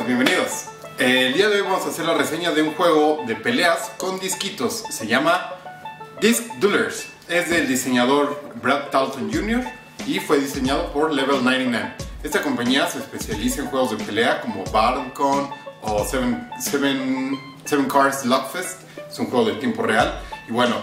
amigos, bienvenidos. El día de hoy vamos a hacer la reseña de un juego de peleas con disquitos. Se llama Disc Duelers. Es del diseñador Brad Talton Jr. y fue diseñado por Level 99. Esta compañía se especializa en juegos de pelea como Battlecon o Seven Cars Slugfest. Es un juego de tiempo real. Y bueno,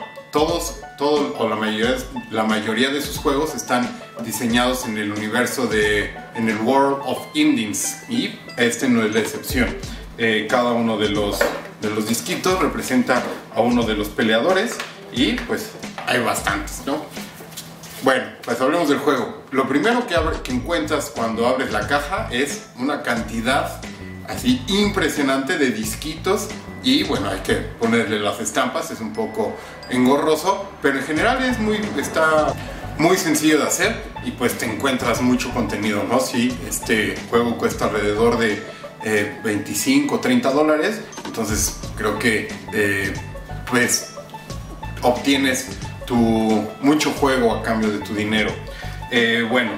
la mayoría de sus juegos están diseñados en el universo en el World of Indies, y este no es la excepción. Cada uno de los disquitos representa a uno de los peleadores y pues hay bastantes, ¿no? Bueno, pues hablemos del juego. Lo primero que encuentras cuando abres la caja es una cantidad así impresionante de disquitos. Y bueno, hay que ponerle las estampas, es un poco engorroso, pero en general está muy sencillo de hacer y pues te encuentras mucho contenido, ¿no? Si este juego cuesta alrededor de 25 o 30 dólares, entonces creo que pues obtienes mucho juego a cambio de tu dinero. Bueno,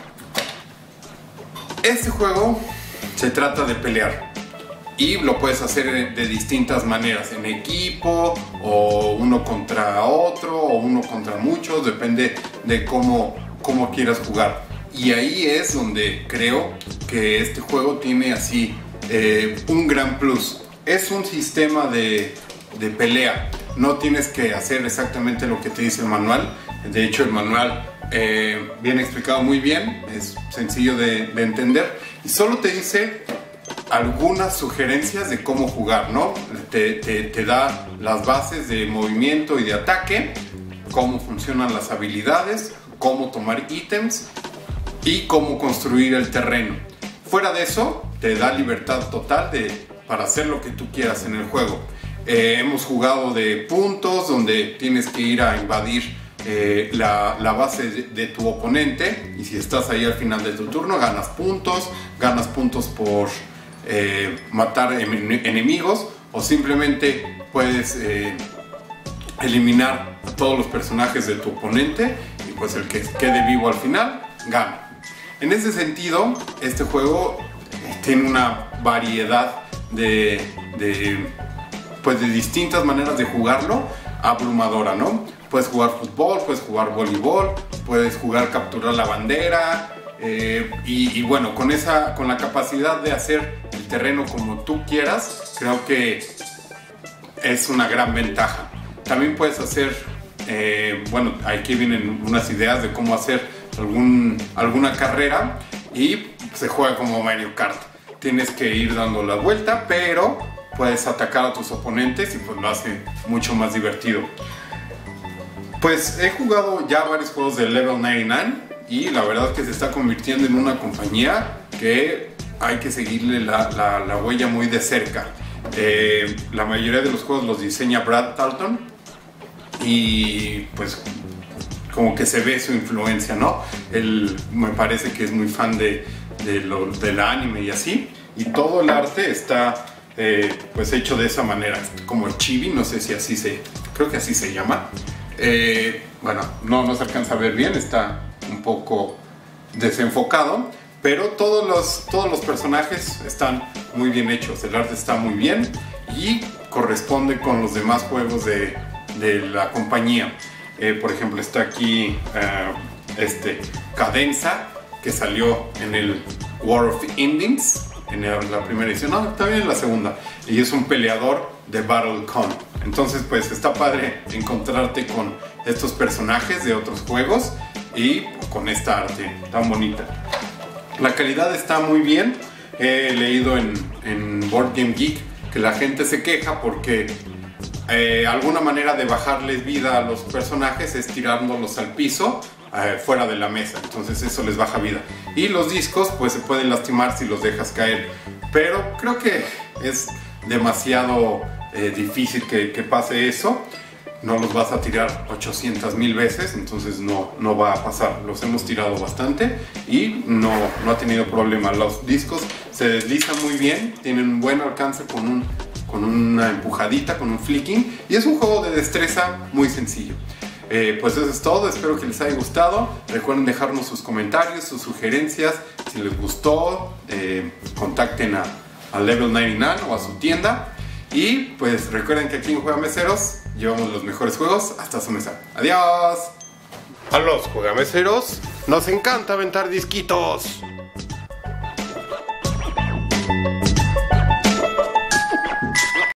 este juego se trata de pelear. Y lo puedes hacer de distintas maneras, en equipo, o uno contra otro, o uno contra muchos, depende de cómo quieras jugar. Y ahí es donde creo que este juego tiene así un gran plus. Es un sistema de pelea, no tienes que hacer exactamente lo que te dice el manual. De hecho, el manual viene explicado muy bien, es sencillo de entender y solo te dice algunas sugerencias de cómo jugar, ¿no? Te da las bases de movimiento y de ataque, cómo funcionan las habilidades, cómo tomar ítems y cómo construir el terreno. Fuera de eso, te da libertad total para hacer lo que tú quieras en el juego. Hemos jugado de puntos, donde tienes que ir a invadir la base de tu oponente, y si estás ahí al final de tu turno ganas puntos por matar enemigos, o simplemente puedes eliminar a todos los personajes de tu oponente y pues el que quede vivo al final gana. En ese sentido, este juego tiene una variedad de distintas maneras de jugarlo abrumadora, ¿no? Puedes jugar fútbol, puedes jugar voleibol, puedes jugar capturar la bandera. Y bueno, con la capacidad de hacer el terreno como tú quieras, creo que es una gran ventaja. También puedes hacer, bueno, aquí vienen unas ideas de cómo hacer alguna carrera, y se juega como Mario Kart. Tienes que ir dando la vuelta, pero puedes atacar a tus oponentes y pues lo hace mucho más divertido. Pues he jugado ya varios juegos de Level 99 y la verdad es que se está convirtiendo en una compañía que hay que seguirle la huella muy de cerca. La mayoría de los juegos los diseña Brad Talton y pues como que se ve su influencia, ¿no? Él me parece que es muy fan del anime y así, y todo el arte está pues hecho de esa manera, como el chibi, no sé si creo que así se llama. Bueno, no se alcanza a ver bien, está un poco desenfocado, pero todos los personajes están muy bien hechos, el arte está muy bien y corresponde con los demás juegos de la compañía. Por ejemplo, está aquí Cadenza, que salió en el War of Indies en la primera edición, no, también en la segunda, y es un peleador de Battlecon. Entonces pues está padre encontrarte con estos personajes de otros juegos y con esta arte tan bonita. La calidad está muy bien. He leído en Board Game Geek que la gente se queja porque alguna manera de bajarles vida a los personajes es tirándolos al piso fuera de la mesa, entonces eso les baja vida, y los discos pues se pueden lastimar si los dejas caer, pero creo que es demasiado difícil que pase eso. No los vas a tirar 800,000 veces, entonces no va a pasar. Los hemos tirado bastante y no ha tenido problema. Los discos se deslizan muy bien, tienen un buen alcance con una empujadita, con un flicking, y es un juego de destreza muy sencillo. Pues eso es todo, espero que les haya gustado. Recuerden dejarnos sus comentarios, sus sugerencias. Si les gustó, contacten al Level 99 o a su tienda. Y pues recuerden que aquí en Juegameseros llevamos los mejores juegos hasta su mesa. ¡Adiós! A los juegameseros nos encanta aventar disquitos.